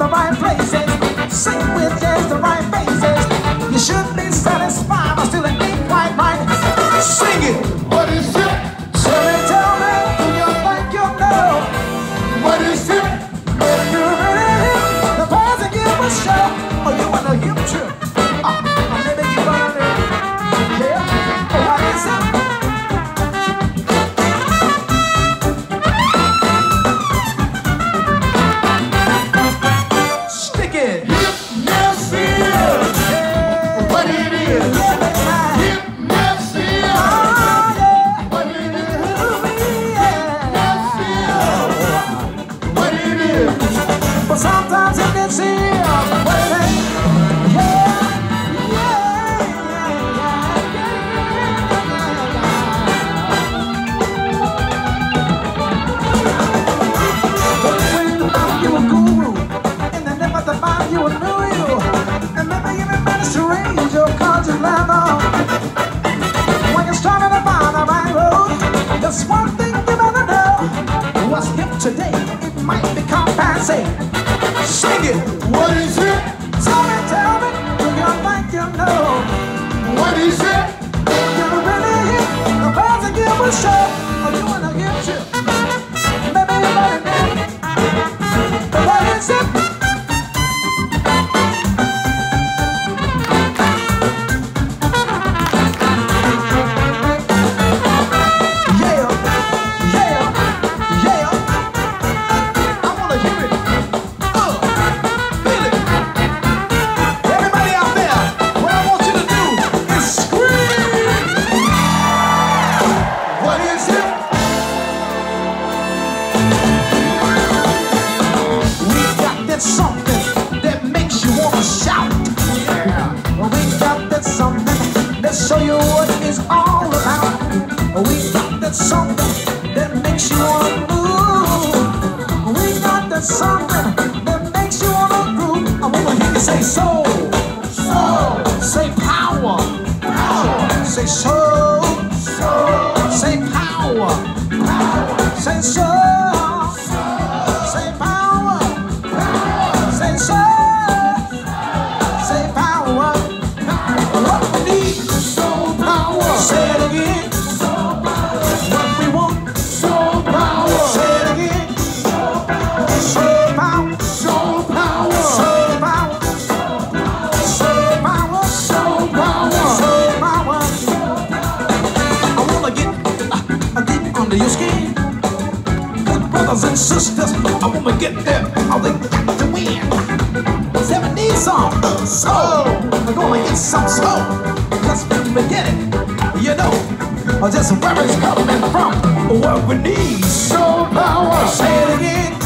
right places, sing with just the right faces. You should be satisfied, but still it ain't quite right. Sing it. What is it? So they tell me, do you think you know? What is it? If you really hit the bars and give a show, or you wanna give a trip? Maybe you wanna do. Yeah. What is it? Stick it. Hypnosis. What it is? Hypnosis. What it is? Hypnosis. What it is? But sometimes it can seem what it ain't. You a guru, and they never define you a new you. And maybe everybody's strange, your conscious level. When you're starting to find the right road, there's one thing you better know. What's hip today, it might become passé. Sing it. What is it? Tell me, do you think you know? What is it? You really hit the bars and give a show, or you wanna give you? Maybe you better know. But what is it? Something that makes you wanna shout. Yeah. We got that something that show you what it's all about. We got that something that makes you wanna move. We got that something that makes you wanna groove. I wanna hear you say soul, Soul. say power, Power. say soul, Soul. say power, Power. say soul, say power, say soul, say power. What we need, Soul power. say it again. Soul power. What we want, Soul power. say it again. Soul power, Soul power. soul power, soul power, Soul power. soul power. I wanna get under your skin. Good brothers and sisters, I wanna get there. All they got to win. 70 some soul. We're gonna get some soul. Let's begin it. You know, just where it's coming from. What we need. Soul power. Say it again.